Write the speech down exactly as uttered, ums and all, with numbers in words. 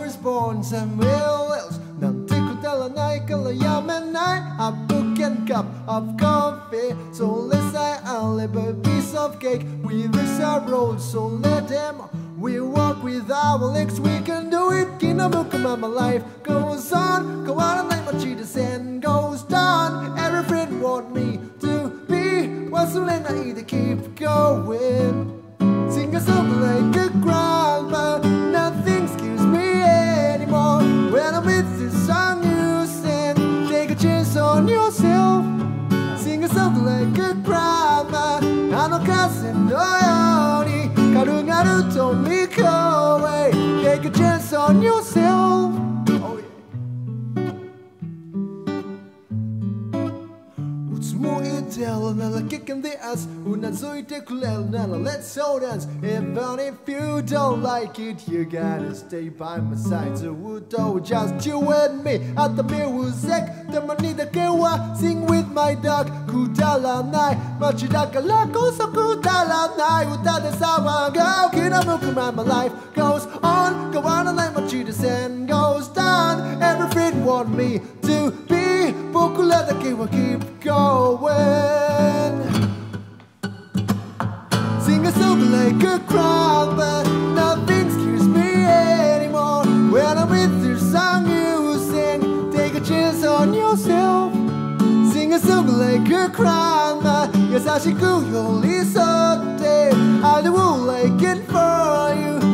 was born somewhere else なんてくだらないからやめない A book and cup of coffee それさえあれば piece of cake with the subroles so let them We walk with our legs, we can do it 気の向くまま life goes on 変わらない街で sun goes down Everything want me to be 忘れないで keep going Sing a song like a grandma Nothing scares me anymore When I'm with this song you sing Take a chance on yourself Sing a song like a grandma あの風のように軽々と見込め Take a chance on yourself oh, yeah. いつも言ってるなら危険であすうなずいてくれるなら Let's so dance Even if you don't like it You gotta stay by my side So don't just you and me At the music たまにだけは Sing with my dog くだらない街だからこそくだらない歌で騒ごう気の向くまま Life goes on 変わらない街で Sun goes down Everything want me to be 僕らだけは keep going Sing a song like a crowd but nothing scares me anymore When I'm with your song you sing Take a chance on yourself Sing a song like a crowd but 優しく寄り添って I do like it for you